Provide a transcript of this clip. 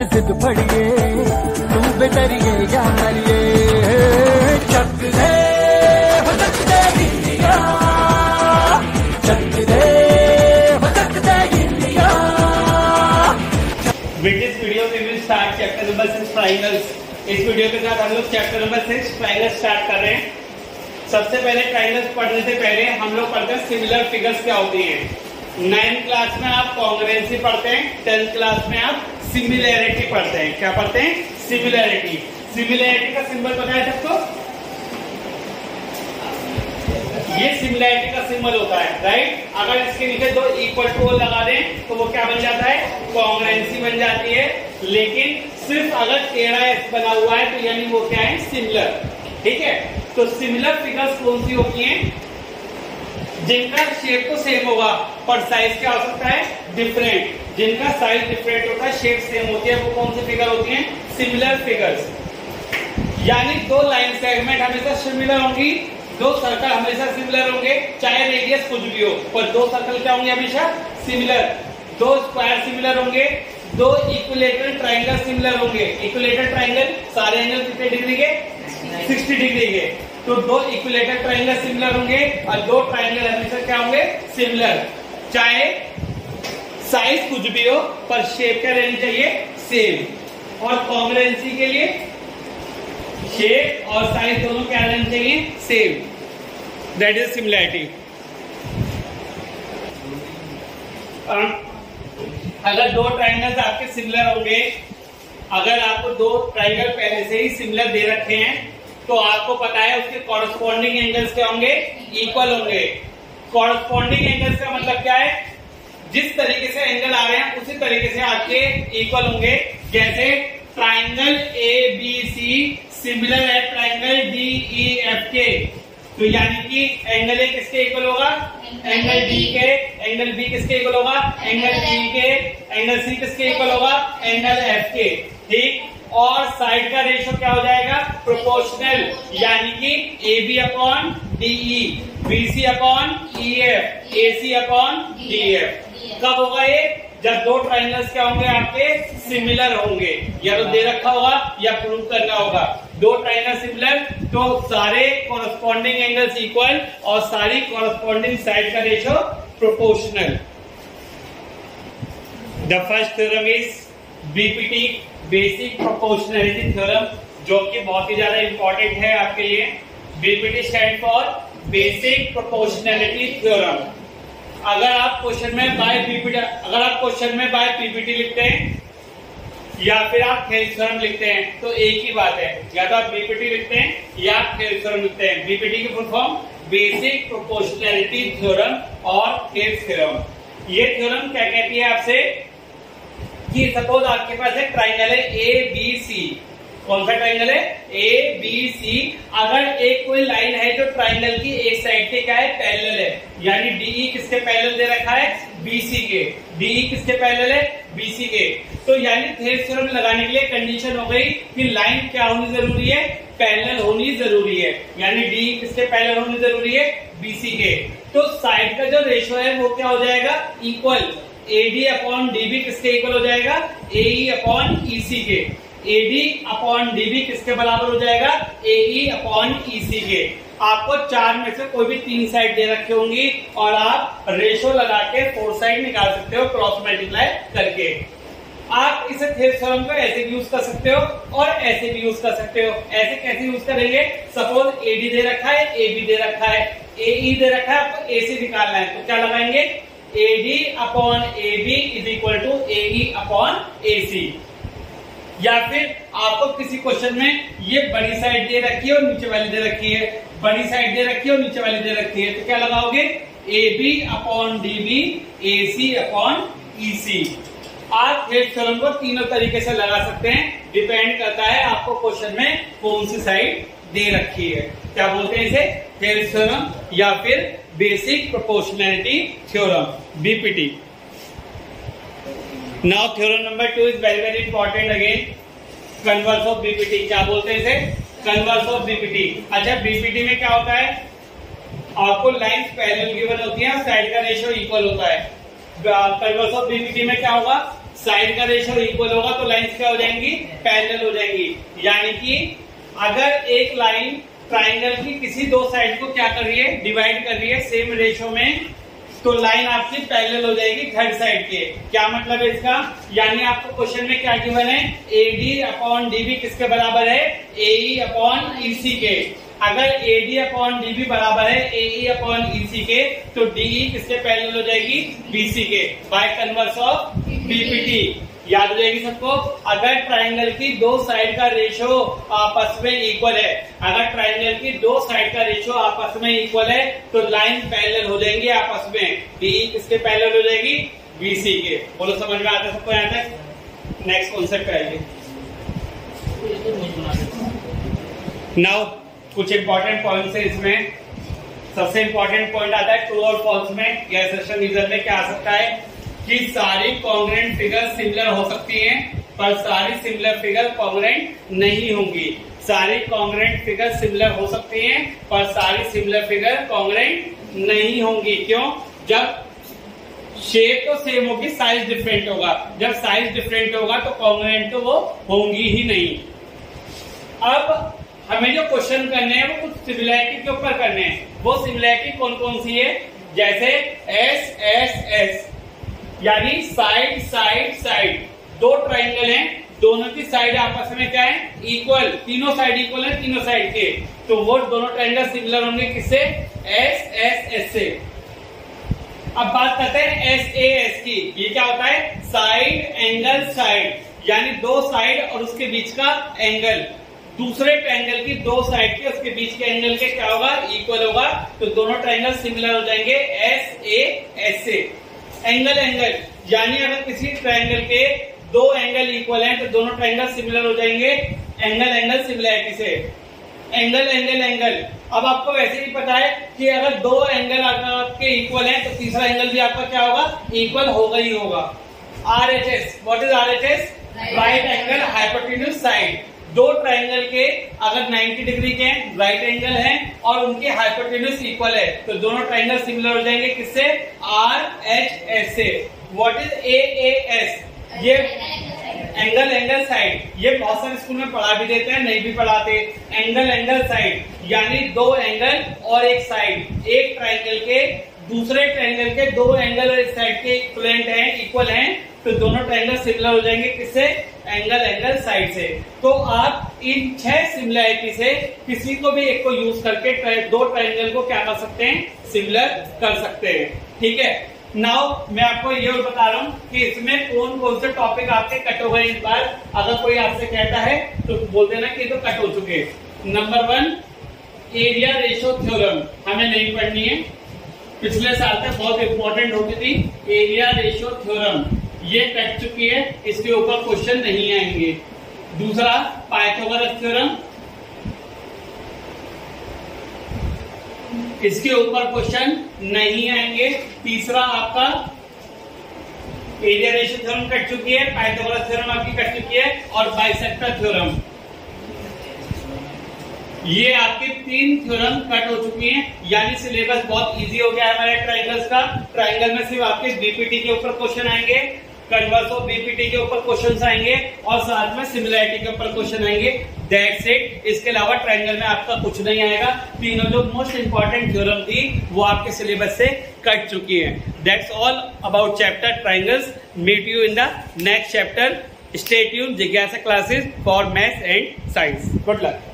जिद फड़िए तू बेतरिए या मरिए चक दे हो चक दे इंडिया चक दे हो चक दे India. With this video we will start chapter number 6 triangles। इस वीडियो के साथ हम लोग चैप्टर नंबर 6 ट्राइंगल स्टार्ट कर रहे हैं। सबसे पहले ट्राइंगल्स पढ़ने से पहले हम लोग पढ़ते हैं सिमिलर फिगर्स क्या होती हैं। 9th क्लास में आप कॉन्ग्रुएंसी पढ़ते हैं, 10th क्लास में आप सिमिलैरिटी पढ़ते हैं। क्या पढ़ते हैं? सिमिलैरिटी। सिमिलैरिटी का सिंबल पता है सबको? ये सिमिलैरिटी का सिंबल होता है, राइट। अगर इसके नीचे दो इक्वल टू लगा दें तो वो क्या बन जाता है? कॉन्ग्रुएंसी बन जाती है। लेकिन सिर्फ अगर टेढ़ा एस बना हुआ है तो यानी वो क्या है? सिमिलर। ठीक है, तो सिमिलर फिगर्स कौन सी होती हैं? जिनका शेप तो सेम होगा पर साइज क्या हो सकता है? डिफरेंट। जिनका साइज डिफरेंट होता है, शेप सेम होती है, वो कौन सी फिगर होती है? Similar figures. यानी दो लाइन सेगमेंट हमेशा सिमिलर होंगी, दो सर्कल हमेशा सिमिलर होंगे, चाहे रेडियस कुछ भी हो, पर दो सर्कल क्या होंगे? हमेशा सिमिलर। दो स्क्वायर सिमिलर होंगे, दो इक्विलेटरल ट्राइंगल सिमिलर होंगे। इक्विलेटरल ट्राइंगल सारे एंगल कितने डिग्री के? 60 डिग्री के। तो दो इक्विलेटरल ट्राइंगल सिमिलर होंगे और दो ट्राइंगल हमेशा क्या होंगे? सिमिलर। चाहे साइज कुछ भी हो पर शेप क्या रहनी चाहिए? सेम। और कॉन्ग्रुएंसी के लिए शेप और साइज दोनों क्या रहनी चाहिए? सेम। That is similarity. अगर दो ट्राइंगल्स आपके सिमिलर होंगे, अगर आपको दो ट्राइंगल पहले से ही सिमिलर दे रखे हैं तो आपको पता है उसके कॉरस्पॉन्डिंग एंगल्स क्या होंगे? इक्वल होंगे। कॉरस्पॉन्डिंग एंगल्स का मतलब क्या है? जिस तरीके से एंगल आ रहे हैं उसी तरीके से आपके इक्वल होंगे। जैसे triangle A B C similar है ट्राइंगल डी ई एफ के, तो यानी कि एंगल ए किसके इक्वल होगा? एंगल डी के। एंगल बी किसके इक्वल होगा? एंगल डी के। एंगल सी किसके इक्वल होगा? एंगल एफ के। ठीक। और साइड का रेशियो क्या हो जाएगा? प्रोपोर्शनल। यानी कि A B upon DE, B C upon E F, A C upon D F. कब होगा ये? जब दो ट्राइंगल्स क्या होंगे? आपके सिमिलर होंगे। या तो दे रखा होगा या प्रूव करना होगा। दो ट्राइंगल सिमिलर तो सारे कॉरस्पॉन्डिंग एंगल्स इक्वल और सारी कॉरस्पॉन्डिंग साइड का ratio proportional. The first theorem is BPT, basic proportionality theorem, जो कि बहुत ही ज्यादा इंपॉर्टेंट है आपके लिए। BPT stand for basic proportionality theorem. अगर आप क्वेश्चन में बाय पीपीटी लिखते हैं या फिर आप थेल्स थ्योरम लिखते हैं तो एक ही बात है, या तो आप बीपीटी लिखते हैं या थेल्स थ्योरम लिखते हैं। बीपीटी की full form basic proportionality theorem और थेल्स थ्योरम। ये थ्योरम क्या कहती है आपसे कि सपोज आपके पास एक ट्राइंगल है ए बी सी। कौन सा ट्राइंगल है? A B C. अगर एक कोई लाइन है जो ट्राइंगल की एक साइड के क्या है? पैरेलल है, यानी डीई किसके पैरेलल दे रखा है? बीसी के। डीई किसके पैरेलल है? बीसी के। तो यानी थेल्स थ्योरम लगाने के लिए कंडीशन हो गई कि लाइन क्या होनी जरूरी है? पैरेलल होनी जरूरी है। यानी डीई किसके पैरेलल होनी जरूरी है? बीसी के। तो साइड का जो रेशियो है वो क्या हो जाएगा? इक्वल। एडी अपॉन डीबी किसके इक्वल हो जाएगा? एई अपॉन ईसी के। एडी अपॉन डीबी किसके बराबर हो जाएगा? एई अपॉन ईसी के। आपको चार में से कोई भी तीन साइड दे रखी होंगी और आप रेशो लगा के फोर साइड निकाल सकते हो क्रॉस मल्टीप्लाई करके। आप इसे थेल्स थ्योरम को ऐसे भी यूज कर सकते हो और ऐसे भी यूज कर सकते हो। ऐसे कैसे यूज करेंगे? सपोज एडी दे रखा है, ए बी दे रखा है, एई दे रखा है, आपको एसी निकालना है तो क्या लगाएंगे? AD upon A B is equal to AE upon AC. या फिर आपको किसी क्वेश्चन में ये बड़ी साइड दे रखी है और नीचे वाली दे रखी है, बड़ी साइड दे रखी है और नीचे वाली दे रखी है, तो क्या लगाओगे? A B upon D B, A C upon E C. आप थेल्स थ्योरम को तीनों तरीके से लगा सकते हैं, डिपेंड करता है आपको क्वेश्चन में कौन सी साइड दे रखी है। क्या बोलते हैं इसे? थेल्स थ्योरम या फिर basic proportionality theorem, BPT. Now theorem number 2 is very very important again, converse of BPT. क्या बोलते हैं इसे? Converse of BPT. अच्छा, बीपीटी में क्या होता है? आपको लाइंस पैरेलल गिवन होती है, साइड का रेशियो इक्वल होता है। कन्वर्स ऑफ बीपीटी में क्या होगा? साइड का रेशियो इक्वल होगा तो लाइंस क्या हो जाएंगी, पैरेलल हो जाएंगी। यानी कि अगर एक लाइन ट्राइंगल की किसी दो साइड को क्या कर रही है, डिवाइड कर रही है सेम रेशियो में, तो लाइन आपकी पैरेलल हो जाएगी थर्ड साइड के। क्या मतलब है इसका, यानी आपको क्वेश्चन में क्या गिवन है, AD अपॉन DB किसके बराबर है, AE अपॉन EC के। अगर AD अपॉन DB बराबर है AE अपॉन EC के, तो DE किसके पैरेलल हो जाएगी, BC के, बाय कन्वर्स ऑफ BPT। याद हो जाएगी सबको। अगर ट्राइंगल की दो साइड का रेशियो आपस में इक्वल है, अगर ट्राइंगल की दो साइड का रेशियो आपस में इक्वल है, तो लाइन पैरेलल हो जाएंगे आपस में। DE किसके पैरेलल हो जाएगी, BC के। बोलो समझ में आता है सबको यहाँ तक। नेक्स्ट कॉन्सेप्ट आएगी। नाउ कुछ इंपॉर्टेंट पॉइंट्स है इसमें। सबसे इंपॉर्टेंट पॉइंट आता है ट्रू और फॉल्स में। या सेशन रीजन में क्या आ सकता है कि सारी कॉन्ग्रुएंट फिगर सिमिलर हो सकती हैं, पर सारी सिमिलर फिगर कॉन्ग्रुएंट नहीं होंगी। सारी कॉन्ग्रुएंट फिगर सिमिलर हो सकती हैं, पर सारी सिमिलर फिगर कॉन्ग्रुएंट नहीं होंगी। क्यों, जब शेप तो सेम होगी, साइज डिफरेंट होगा। जब साइज डिफरेंट होगा तो कॉन्ग्रुएंट तो वो होंगी ही नहीं। अब हमें जो क्वेश्चन करने हैं वो कुछ सिमिलैरिटी के ऊपर करने हैं। वो सिमिलैरिटी कौन कौन सी है, जैसे एस एस एस, यानी साइड साइड साइड। दो ट्राइंगल हैं, दोनों की साइड आपस में क्या है, इक्वल। तीनों साइड इक्वल है, तीनों साइड के, तो वो दोनों ट्राइंगल सिमिलर होंगे किससे, एस एस एस से। अब बात करते हैं एस ए एस की। ये क्या होता है, साइड एंगल साइड, यानी दो साइड और उसके बीच का एंगल। दूसरे ट्रायंगल की दो साइड के उसके बीच के एंगल के क्या होगा, इक्वल होगा, तो दोनों ट्रायंगल सिमिलर हो जाएंगे एस ए एस से। एंगल एंगल, यानी अगर किसी ट्रायंगल के दो एंगल इक्वल हैं तो दोनों ट्रायंगल सिमिलर हो जाएंगे एंगल एंगल सिमिलैरिटी से। एंगल एंगल एंगल, अब आपको वैसे ही पता है कि अगर दो एंगल आपके इक्वल हैं तो तीसरा एंगल भी आपका क्या होगा, इक्वल होगा ही होगा। RHS, what is RHS, right angle hypotenuse side. दो ट्रायंगल के अगर 90 डिग्री के राइट एंगल हैं और उनके हाइपोटेन्यूज इक्वल है, तो दोनों ट्रायंगल सिमिलर हो जाएंगे किससे, RHS से। व्हाट इज AAS, ये एंगल एंगल साइड। ये बहुत सारे स्कूल में पढ़ा भी देते हैं, नहीं भी पढ़ाते। एंगल एंगल साइड, यानी दो एंगल और एक साइड। एक ट्रायंगल के दूसरे ट्रायंगल के दो एंगल और एक साइड के इक्वलेंट हैं, इक्वल हैं, तो दोनों ट्रायंगल सिमिलर हो जाएंगे किससे, एंगल एंगल साइड से। तो आप इन 6 सिमिलैरिटी से किसी को भी एक को यूज करके दो ट्रायंगल को क्या कर सकते हैं, सिमिलर कर सकते हैं। ठीक है। नाउ मैं आपको ये बता रहा हूँ कि इसमें कौन कौन से टॉपिक आपके कट हो गए इस बार। अगर कोई आपसे कहता है तो बोल देना कि तो कट हो चुके। नंबर 1, एरिया रेशियो थ्योरम हमें नहीं पढ़नी है, पिछले साल तक बहुत इंपॉर्टेंट होती थी। एरिया रेशियो थ्योरम ये कट चुकी है, इसके ऊपर क्वेश्चन नहीं आएंगे। दूसरा, पाइथागोरस थ्योरम, इसके ऊपर क्वेश्चन नहीं आएंगे। तीसरा आपका एरिया रेशियो थ्योरम कट चुकी है, पाइथागोरस थ्योरम आपकी कट चुकी है, और बाइसेक्टर थ्योरम, ये आपके 3 थ्योरम कट हो चुकी हैं। यानी सिलेबस बहुत इजी हो गया है हमारे ट्रायंगल्स का। ट्रायंगल में सिर्फ आपके बीपीटी के ऊपर क्वेश्चन आएंगे, कन्वर्स ऑफ बीपीटी के ऊपर क्वेश्चन आएंगे, और साथ में सिमिलैरिटी के ऊपर क्वेश्चन आएंगे। That's it. इसके अलावा ट्रायंगल में आपका कुछ नहीं आएगा। तीनों जो मोस्ट इंपॉर्टेंट थ्योरम थी वो आपके सिलेबस से कट चुकी है। That's all about chapter triangles. Meet you in the next chapter. Stay tuned जिज्ञासा classes for maths and science. Good luck.